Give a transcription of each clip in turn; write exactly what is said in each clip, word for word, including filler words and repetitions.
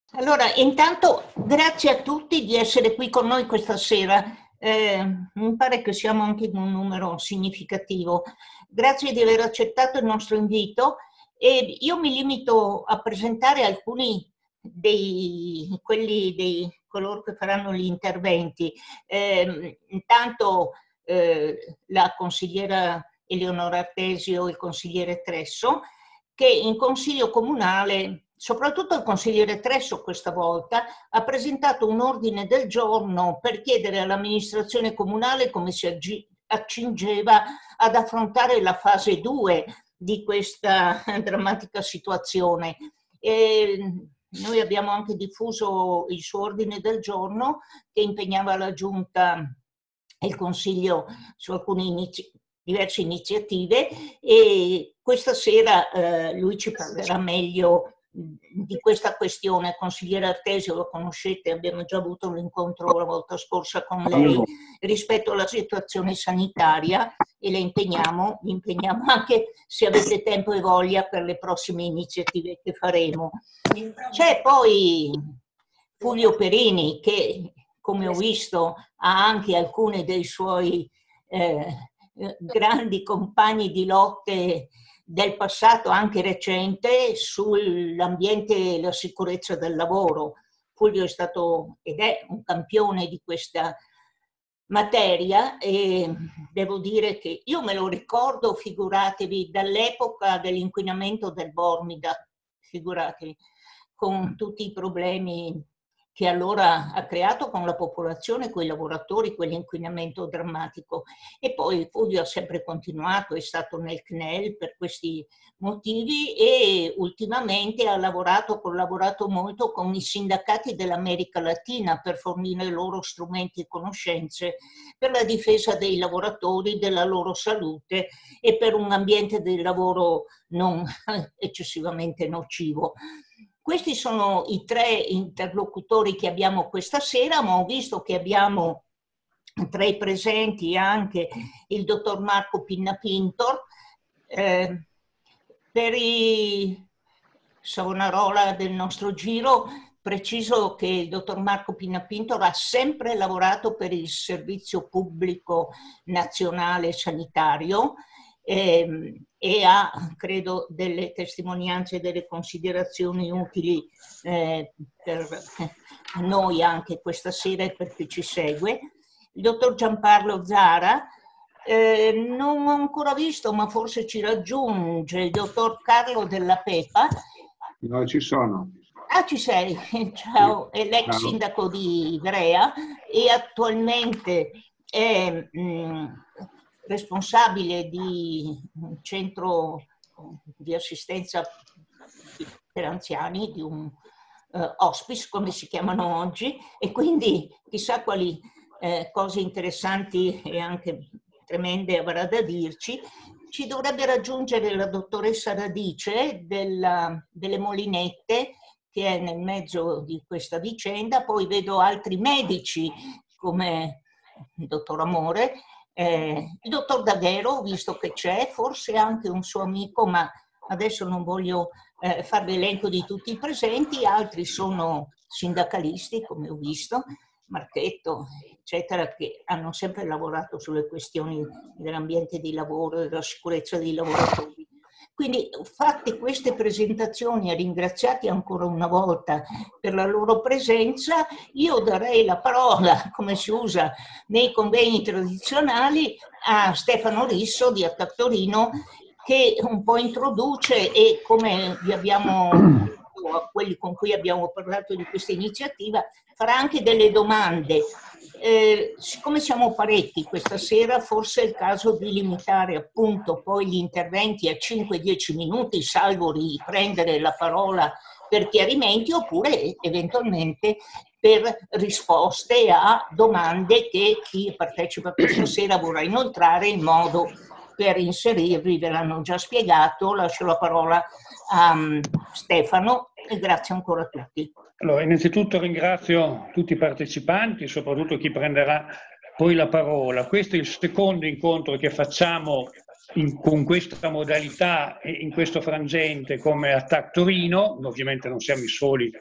Allora, intanto grazie a tutti di essere qui con noi questa sera. Eh, mi pare che siamo anche in un numero significativo. Grazie di aver accettato il nostro invito e io mi limito a presentare alcuni dei quelli dei coloro che faranno gli interventi. Eh, intanto eh, la consigliera Eleonora Artesio e il consigliere Tresso, che in consiglio comunale, soprattutto il consigliere Tresso questa volta, ha presentato un ordine del giorno per chiedere all'amministrazione comunale come si accingeva ad affrontare la fase due di questa drammatica situazione. E noi abbiamo anche diffuso il suo ordine del giorno che impegnava la Giunta e il Consiglio su alcune inizi- diverse iniziative, e questa sera eh, lui ci parlerà meglio di questa questione. Consigliere Artesio lo conoscete, abbiamo già avuto un incontro la volta scorsa con lei rispetto alla situazione sanitaria e le impegniamo, vi impegniamo anche, se avete tempo e voglia, per le prossime iniziative che faremo. C'è poi Fulvio Perini che, come ho visto, ha anche alcuni dei suoi eh, grandi compagni di lotte del passato, anche recente, sull'ambiente e la sicurezza del lavoro. Fulvio è stato ed è un campione di questa materia e devo dire che io me lo ricordo, figuratevi, dall'epoca dell'inquinamento del Bormida, figuratevi, con tutti i problemi che allora ha creato con la popolazione, con i lavoratori, quell'inquinamento drammatico. E poi Fulvio ha sempre continuato, è stato nel C N E L per questi motivi e ultimamente ha lavorato, collaborato molto con i sindacati dell'America Latina per fornire loro strumenti e conoscenze per la difesa dei lavoratori, della loro salute e per un ambiente del lavoro non eccessivamente nocivo. Questi sono i tre interlocutori che abbiamo questa sera, ma ho visto che abbiamo tra i presenti anche il dottor Marco Pinnapintor. Eh, per i Savonarola del nostro giro preciso che il dottor Marco Pinnapintor ha sempre lavorato per il Servizio Pubblico Nazionale Sanitario, Eh, e ha, credo, delle testimonianze e delle considerazioni utili eh, per noi anche questa sera e per chi ci segue. Il dottor Giancarlo Zara, eh, non ho ancora visto, ma forse ci raggiunge il dottor Carlo Della Pepa. No, ci sono. Ah, ci sei, ciao, è l'ex sindaco di Ivrea e attualmente è mh, responsabile di un centro di assistenza per anziani, di un uh, hospice, come si chiamano oggi, e quindi chissà quali eh, cose interessanti e anche tremende avrà da dirci. Ci dovrebbe raggiungere la dottoressa Radice della, delle Molinette, che è nel mezzo di questa vicenda. Poi vedo altri medici come il dottor Amore, eh, il dottor Daghero, visto che c'è, forse anche un suo amico, ma adesso non voglio eh, fare l'elenco di tutti i presenti. Altri sono sindacalisti, come ho visto, Marchetto, eccetera, che hanno sempre lavorato sulle questioni dell'ambiente di lavoro e della sicurezza dei lavoratori. Quindi, fatte queste presentazioni e ringraziati ancora una volta per la loro presenza, io darei la parola, come si usa nei convegni tradizionali, a Stefano Risso di Attac Torino, che un po' introduce e, come vi abbiamo a quelli con cui abbiamo parlato di questa iniziativa, farà anche delle domande. Eh, siccome siamo parecchi questa sera, forse è il caso di limitare appunto poi gli interventi a cinque dieci minuti, salvo riprendere la parola per chiarimenti oppure eventualmente per risposte a domande che chi partecipa questa sera vorrà inoltrare, in modo per inserirvi. Ve l'hanno già spiegato. Lascio la parola a um, Stefano e grazie ancora a tutti. Allora, innanzitutto ringrazio tutti i partecipanti, soprattutto chi prenderà poi la parola. Questo è il secondo incontro che facciamo in, con questa modalità e in questo frangente come Attac Torino. Ovviamente non siamo i soli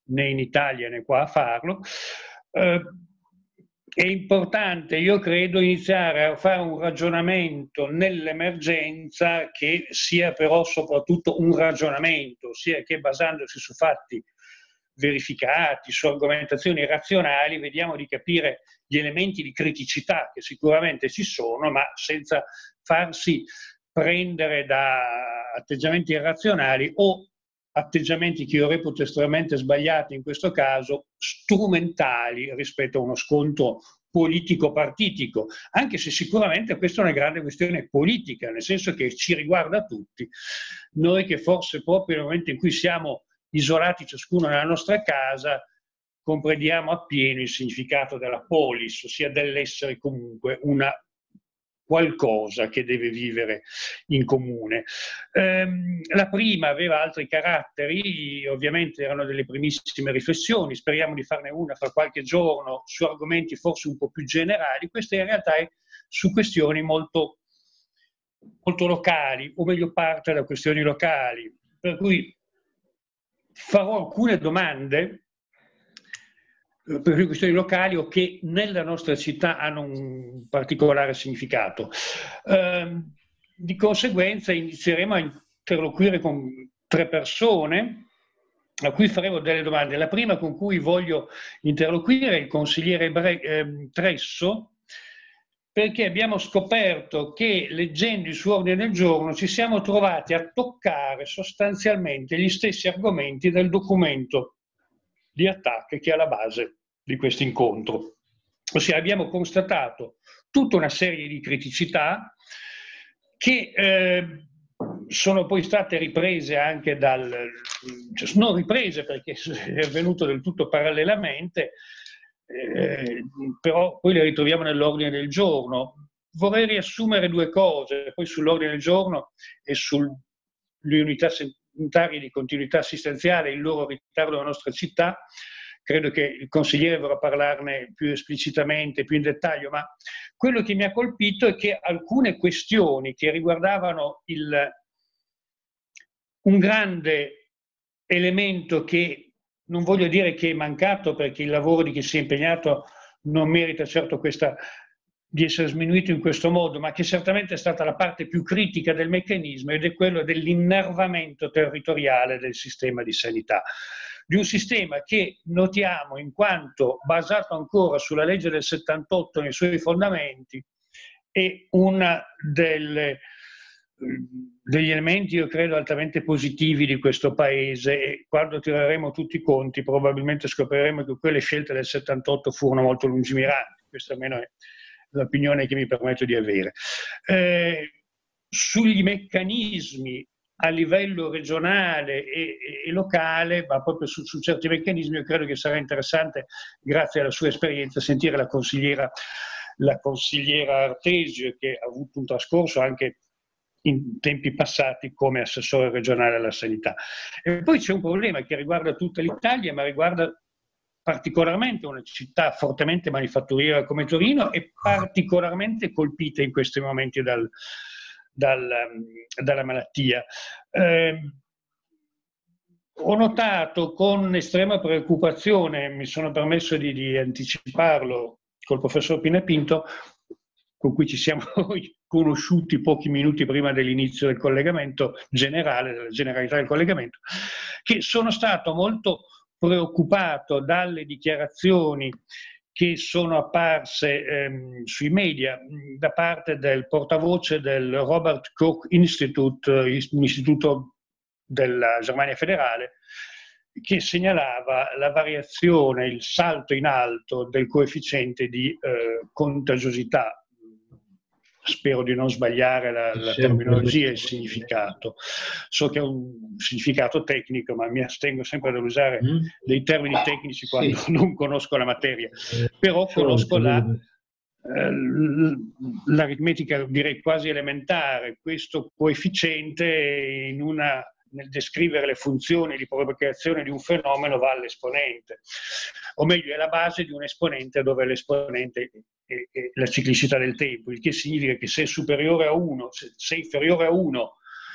né in Italia né qua a farlo. Eh, è importante, io credo, iniziare a fare un ragionamento nell'emergenza che sia però soprattutto un ragionamento, sia che basandosi su fatti verificati, su argomentazioni razionali, vediamo di capire gli elementi di criticità che sicuramente ci sono, ma senza farsi prendere da atteggiamenti irrazionali o atteggiamenti che io reputo estremamente sbagliati in questo caso, strumentali rispetto a uno scontro politico-partitico, anche se sicuramente questa è una grande questione politica, nel senso che ci riguarda tutti. Noi che forse proprio nel momento in cui siamo isolati ciascuno nella nostra casa, comprendiamo appieno il significato della polis, ossia dell'essere comunque una qualcosa che deve vivere in comune. Ehm, la prima aveva altri caratteri, ovviamente erano delle primissime riflessioni, speriamo di farne una fra qualche giorno su argomenti forse un po' più generali. Questa in realtà è su questioni molto, molto locali, o meglio parte da questioni locali, per cui farò alcune domande per questioni locali o che nella nostra città hanno un particolare significato. Eh, di conseguenza inizieremo a interloquire con tre persone a cui faremo delle domande. La prima con cui voglio interloquire è il consigliere Bre eh, Tresso, perché abbiamo scoperto che leggendo il suo ordine del giorno ci siamo trovati a toccare sostanzialmente gli stessi argomenti del documento di attacco che è alla base di questo incontro. Ossia abbiamo constatato tutta una serie di criticità che eh, sono poi state riprese anche dal... cioè, non riprese perché è avvenuto del tutto parallelamente, eh, però poi le ritroviamo nell'ordine del giorno. Vorrei riassumere due cose, poi sull'ordine del giorno e sulle unità sanitarie di continuità assistenziale, il loro ritardo nella nostra città. Credo che il consigliere vorrà parlarne più esplicitamente, più in dettaglio, ma quello che mi ha colpito è che alcune questioni che riguardavano il, un grande elemento che non voglio dire che è mancato perché il lavoro di chi si è impegnato non merita certo questa, di essere sminuito in questo modo, ma che certamente è stata la parte più critica del meccanismo ed è quello dell'innervamento territoriale del sistema di sanità. Di un sistema che notiamo in quanto basato ancora sulla legge del settantotto nei suoi fondamenti è una delle, degli elementi, io credo, altamente positivi di questo paese, e quando tireremo tutti i conti probabilmente scopriremo che quelle scelte del settantotto furono molto lungimiranti. Questa almeno è l'opinione che mi permetto di avere. Eh, sugli meccanismi a livello regionale e, e locale, ma proprio su, su certi meccanismi, io credo che sarà interessante, grazie alla sua esperienza, sentire la consigliera, la consigliera Artesio, che ha avuto un trascorso anche in tempi passati come assessore regionale alla sanità. E poi c'è un problema che riguarda tutta l'Italia, ma riguarda particolarmente una città fortemente manifatturiera come Torino e particolarmente colpita in questi momenti dal Dal, dalla malattia. Eh, ho notato con estrema preoccupazione, mi sono permesso di, di anticiparlo col professor Pinapinto, con cui ci siamo conosciuti pochi minuti prima dell'inizio del collegamento generale, della generalità del collegamento, che sono stato molto preoccupato dalle dichiarazioni che sono apparse ehm, sui media da parte del portavoce del Robert Koch Institute, un istituto della Germania federale, che segnalava la variazione, il salto in alto del coefficiente di eh, contagiosità. Spero di non sbagliare la, la terminologia e il significato. So che è un significato tecnico, ma mi astengo sempre dall'usare mm. dei termini tecnici quando sì. non conosco la materia. Però conosco la, eh, l'aritmetica, direi quasi elementare. Questo coefficiente in una, nel descrivere le funzioni di propagazione di un fenomeno va all'esponente. O meglio, è la base di un esponente dove l'esponente e, e la ciclicità del tempo, il che significa che se è superiore a uno, se, se è inferiore a uno,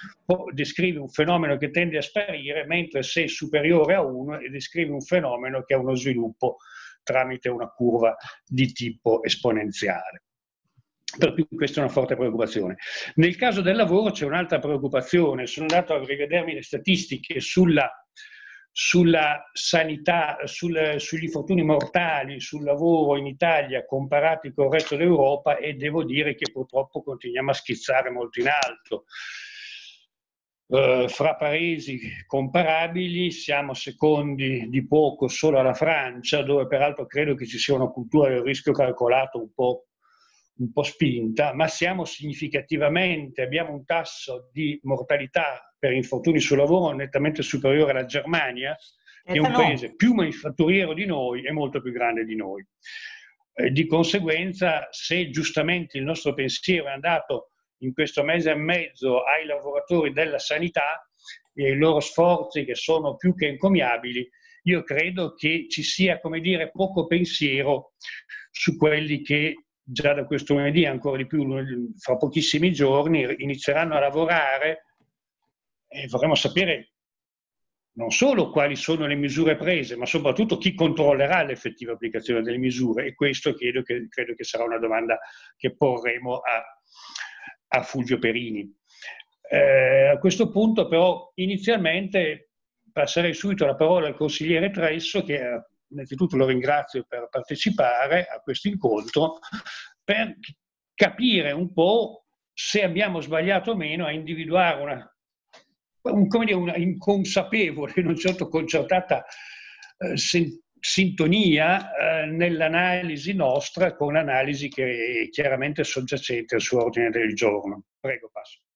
descrive un fenomeno che tende a sparire, mentre se è superiore a uno descrive un fenomeno che ha uno sviluppo tramite una curva di tipo esponenziale. Per cui questa è una forte preoccupazione. Nel caso del lavoro c'è un'altra preoccupazione. Sono andato a rivedermi le statistiche sulla, sulla sanità, sul, sugli infortuni mortali sul lavoro in Italia comparati con il resto d'Europa e devo dire che purtroppo continuiamo a schizzare molto in alto. Uh, fra paesi comparabili siamo secondi di poco solo alla Francia, dove peraltro credo che ci sia una cultura del rischio calcolato un po', un po' spinta, ma siamo significativamente, abbiamo un tasso di mortalità per infortuni sul lavoro nettamente superiore alla Germania, che è un paese più manifatturiero di noi e molto più grande di noi. Eh, di conseguenza, se giustamente il nostro pensiero è andato in questo mese e mezzo ai lavoratori della sanità e ai loro sforzi che sono più che encomiabili, io credo che ci sia, come dire, poco pensiero su quelli che già da questo lunedì, ancora di più fra pochissimi giorni, inizieranno a lavorare e vorremmo sapere non solo quali sono le misure prese, ma soprattutto chi controllerà l'effettiva applicazione delle misure, e questo credo che, credo che sarà una domanda che porremo a a Fulvio Perini. Eh, a questo punto però inizialmente passerei subito la parola al consigliere Tresso, che eh, innanzitutto lo ringrazio per partecipare a questo incontro, per capire un po' se abbiamo sbagliato o meno a individuare una, un, come dire, una inconsapevole, non certo concertata eh, sen sintonia eh, nell'analisi nostra con l'analisi che è chiaramente soggiacente al suo ordine del giorno. Prego, passo.